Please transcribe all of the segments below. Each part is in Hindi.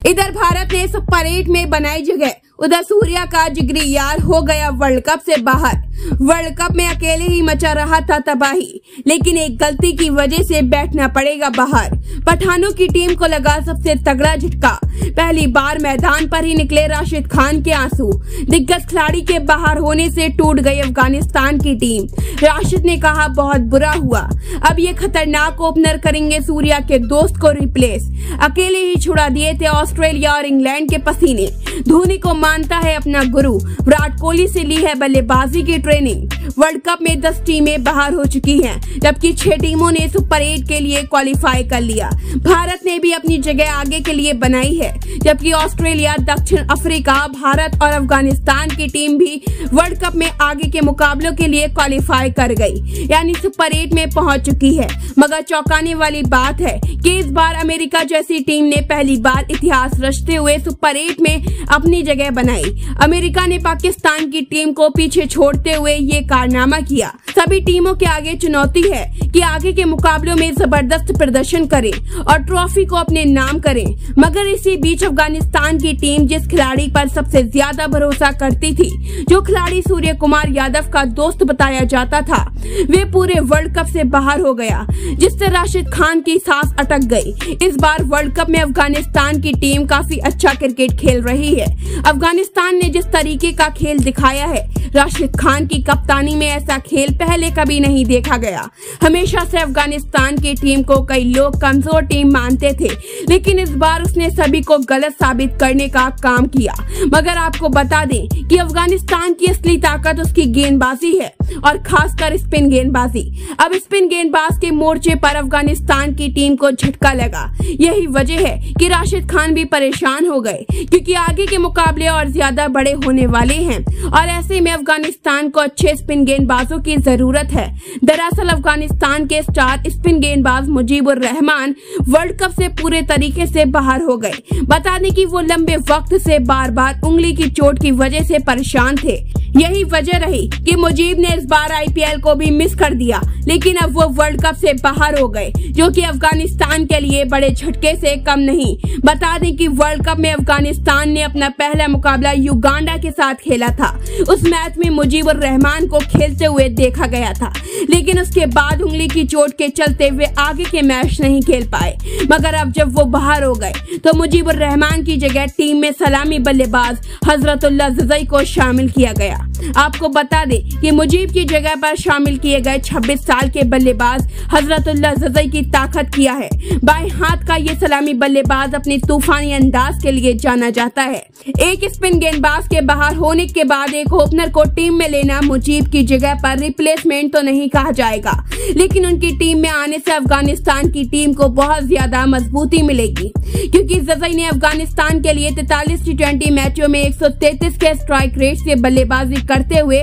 इधर भारत ने सुपर 8 में बनाई जगह, उधर सूर्या का जिगरी यार हो गया वर्ल्ड कप से बाहर। वर्ल्ड कप में अकेले ही मचा रहा था तबाही, लेकिन एक गलती की वजह से बैठना पड़ेगा बाहर। पठानों की टीम को लगा सबसे तगड़ा झटका, पहली बार मैदान पर ही निकले राशिद खान के आंसू। दिग्गज खिलाड़ी के बाहर होने से टूट गई अफगानिस्तान की टीम। राशिद ने कहा बहुत बुरा हुआ, अब ये खतरनाक ओपनर करेंगे सूर्या के दोस्त को रिप्लेस। अकेले ही छुड़ा दिए थे ऑस्ट्रेलिया और इंग्लैंड के पसीने। धोनी को मानता है अपना गुरु, विराट कोहली से ली है बल्लेबाजी की ट्रेनिंग। वर्ल्ड कप में 10 टीमें बाहर हो चुकी हैं, जबकि 6 टीमों ने सुपर 8 के लिए क्वालिफाई कर लिया। भारत ने भी अपनी जगह आगे के लिए बनाई है, जबकि ऑस्ट्रेलिया, दक्षिण अफ्रीका, भारत और अफगानिस्तान की टीम भी वर्ल्ड कप में आगे के मुकाबलों के लिए क्वालिफाई कर गई, यानी सुपर 8 में पहुंच चुकी है। मगर चौंकाने वाली बात है कि इस बार अमेरिका जैसी टीम ने पहली बार इतिहास रचते हुए सुपर 8 में अपनी जगह बनाई। अमेरिका ने पाकिस्तान की टीम को पीछे छोड़ते हुए ये कारनामा किया। सभी टीमों के आगे चुनौती है कि आगे के मुकाबलों में जबरदस्त प्रदर्शन करें और ट्रॉफी को अपने नाम करें। मगर इसी बीच अफगानिस्तान की टीम जिस खिलाड़ी पर सबसे ज्यादा भरोसा करती थी, जो खिलाड़ी सूर्य कुमार यादव का दोस्त बताया जाता था, वे पूरे वर्ल्ड कप से बाहर हो गया, जिससे राशिद खान की सांस अटक गई। इस बार वर्ल्ड कप में अफगानिस्तान की टीम काफी अच्छा क्रिकेट खेल रही है। अफगानिस्तान ने जिस तरीके का खेल दिखाया है, राशिद खान की कप्तानी में ऐसा खेल पहले कभी नहीं देखा गया। हमेशा से अफगानिस्तान की टीम को कई लोग कमजोर टीम मानते थे, लेकिन इस बार उसने सभी को गलत साबित करने का काम किया। मगर आपको बता दें कि अफगानिस्तान की असली ताकत उसकी गेंदबाजी है, और खासकर स्पिन गेंदबाजी। अब स्पिन गेंदबाज के मोर्चे पर अफगानिस्तान की टीम को झटका लगा। यही वजह है कि राशिद खान भी परेशान हो गए, क्योंकि आगे के मुकाबले और ज्यादा बड़े होने वाले हैं, और ऐसे में अफगानिस्तान को अच्छे स्पिन गेंदबाजों की जरूरत है। दरअसल अफगानिस्तान के स्टार स्पिन गेंदबाज मुजीबुर रहमान वर्ल्ड कप से पूरे तरीके से बाहर हो गए। बता दें कि वो लंबे वक्त से बार बार उंगली की चोट की वजह से परेशान थे। यही वजह रही कि मुजीब ने इस बार IPL को भी मिस कर दिया, लेकिन अब वो वर्ल्ड कप से बाहर हो गए, जो कि अफगानिस्तान के लिए बड़े झटके से कम नहीं। बता दें कि वर्ल्ड कप में अफगानिस्तान ने अपना पहला मुकाबला युगांडा के साथ खेला था। उस मैच में मुजीबुर रहमान को खेलते हुए देखा गया था, लेकिन उसके बाद उंगली की चोट के चलते वे आगे के मैच नहीं खेल पाए। मगर अब जब वो बाहर हो गए, तो मुजीबुर रहमान की जगह टीम में सलामी बल्लेबाज हजरतुल्लाह जज़ई को शामिल किया गया। आपको बता दें कि मुजीब की जगह पर शामिल किए गए 26 साल के बल्लेबाज हजरतुल्लाह जज़ई की ताकत किया है। बाएं हाथ का ये सलामी बल्लेबाज अपने तूफानी अंदाज के लिए जाना जाता है। एक स्पिन गेंदबाज के बाहर होने के बाद एक ओपनर को टीम में लेना मुजीब की जगह पर रिप्लेसमेंट तो नहीं कहा जाएगा, लेकिन उनकी टीम में आने से अफगानिस्तान की टीम को बहुत ज्यादा मजबूती मिलेगी, क्योंकि जज़ई ने अफगानिस्तान के लिए 43 T20 मैचों में 133 के स्ट्राइक रेट से बल्लेबाजी करते हुए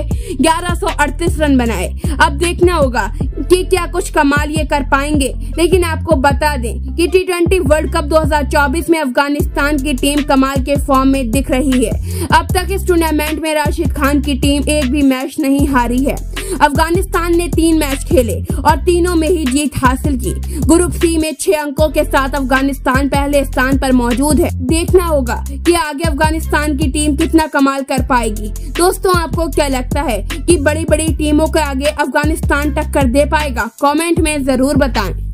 1138 रन बनाए। अब देखना होगा कि क्या कुछ कमाल ये कर पाएंगे। लेकिन आपको बता दें कि T20 वर्ल्ड कप 2024 में अफगानिस्तान की टीम कमाल के फॉर्म में दिख रही है। अब तक इस टूर्नामेंट में राशिद खान की टीम एक भी मैच नहीं हारी है। अफगानिस्तान ने 3 मैच खेले और तीनों में ही जीत हासिल की। ग्रुप C में 6 अंकों के साथ अफगानिस्तान पहले स्थान पर मौजूद है। देखना होगा कि आगे अफगानिस्तान की टीम कितना कमाल कर पाएगी। दोस्तों, आपको क्या लगता है कि बड़ी बड़ी टीमों के आगे अफगानिस्तान टक्कर दे पाएगा? कमेंट में जरूर बताएं।